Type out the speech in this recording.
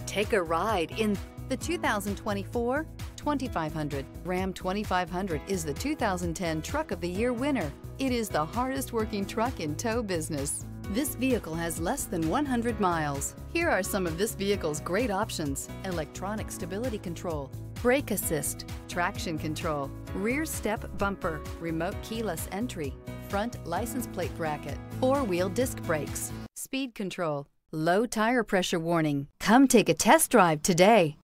Take a ride in the 2024 2500. Ram 2500 is the 2010 Truck of the Year winner. It is the hardest working truck in tow business. This vehicle has less than 100 miles. Here are some of this vehicle's great options: electronic stability control, brake assist, traction control, rear step bumper, remote keyless entry, front license plate bracket, four-wheel disc brakes, speed control, low tire pressure warning. Come take a test drive today.